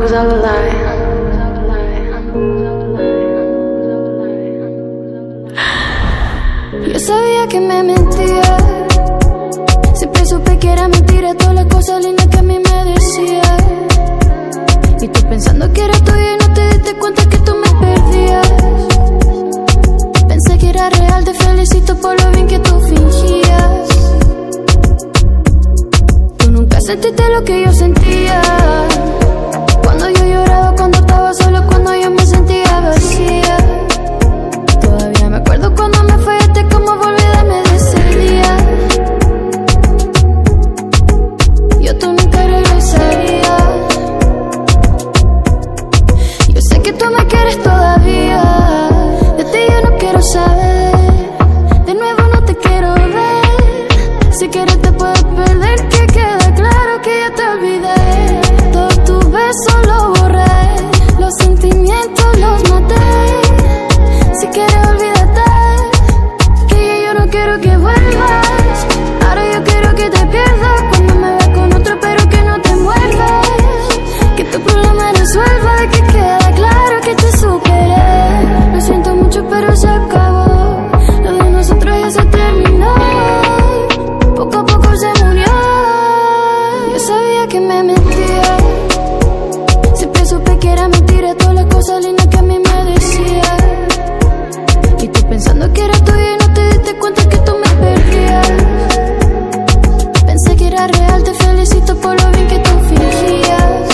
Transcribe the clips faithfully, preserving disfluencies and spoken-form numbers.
was all a lie. Yo sabía que me mentía, siempre supe que era mentira todas las cosas lindas que a mí me decía. Y tú pensando que era tuya y no te diste cuenta que tú me perdías. Pensé que era real, te felicito por lo bien que tú fingías. Tú nunca sentiste lo que yo sentía, cuando yo lloraba, cuando estaba solo, cuando yo me sentía vacía. Todavía me acuerdo cuando me fallaste, cómo volví a darme de ese día. Yo tú nunca regresaría. Yo sé que tú me quieres todavía, de ti yo no quiero saber, de nuevo no te quiero ver. Si quieres te puedes perder, que quede claro que ya te olvidé. Todos tus besos los borré, los sentimientos los maté. Si quieres olvídate, que ya yo no quiero que vuelvas. Ahora yo quiero que te pierdas, cuando me veas con otro pero que no te muerdas. Que tu problema resuelva, que quede claro que te superé. Lo siento mucho pero se acabó, lo de nosotros ya se terminó. Poco a poco se murió. Yo sabía que me mentía, siempre supe que era mentira todas las cosas lindas que a mí me decía. Y tú pensando que era tuya y no te diste cuenta que tú me perdías. Pensé que era real, te felicito por lo bien que tú fingías.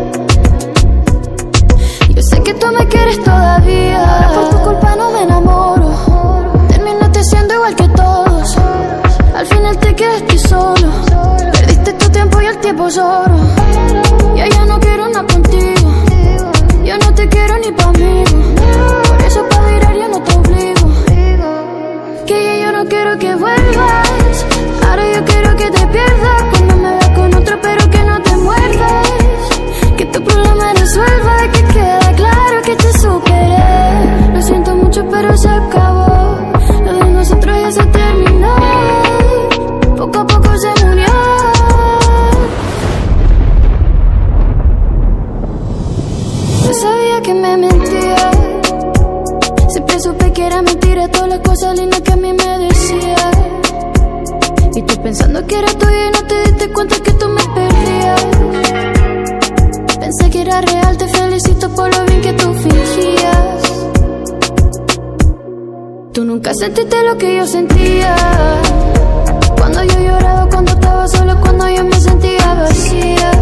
Yo sé que tú me quieres todavía, ahora por tu culpa no me enamoro. Terminaste siendo igual que todos, al final te quedaste solo. Perdiste tu tiempo y el tiempo lloro. Yo ya no quiero nada contigo, yo no te quiero ni pa' mí. Por eso pa' mirar yo no te obligo, que ya yo no quiero que vuelvas. Ahora yo quiero que te pierdas, cuando me veas con otro pero que no te muerdas. Que tu problema resuelva, que quede claro que te superé. Lo siento mucho pero se acabó, lo de nosotros ya se terminó. Poco a poco se murió. Yo sabía que me mentía, siempre supe que era mentira todas las cosas lindas que a mí me decía. Y tú pensando que era tuya y no te diste cuenta que tú me perdías. Pensé que era real, te felicito por lo bien que tú fingías. Tú nunca sentiste lo que yo sentía, cuando yo lloraba, cuando estaba solo, cuando yo me sentía vacía.